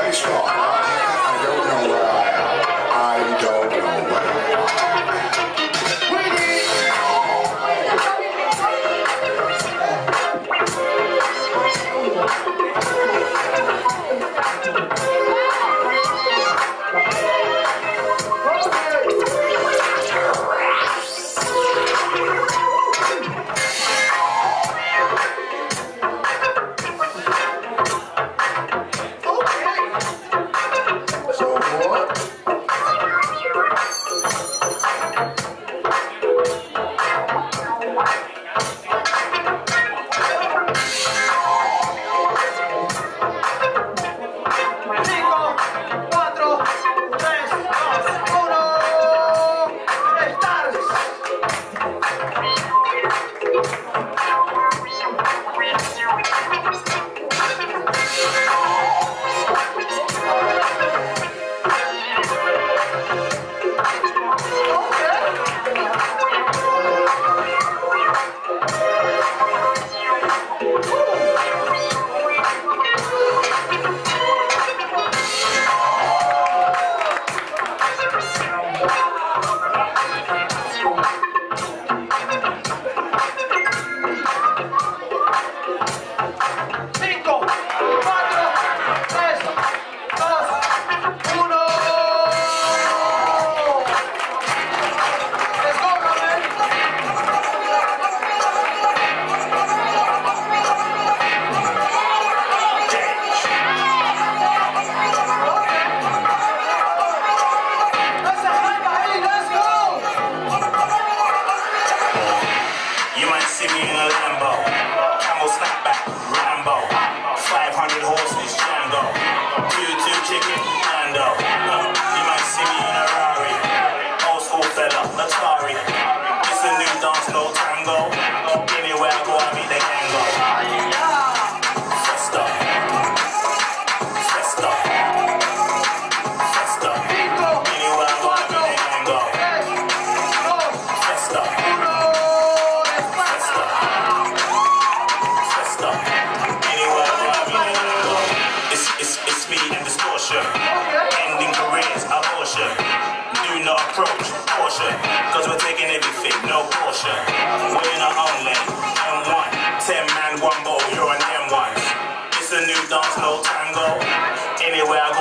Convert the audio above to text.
place from? I don't know where I am. I don't know where I am. Ending careers, abortion. Do not approach, caution. Cause we're taking everything, no caution. We're in our own lane, M1. 10 man, one ball, you're an M1. It's a new dance, no tango. Anywhere I go.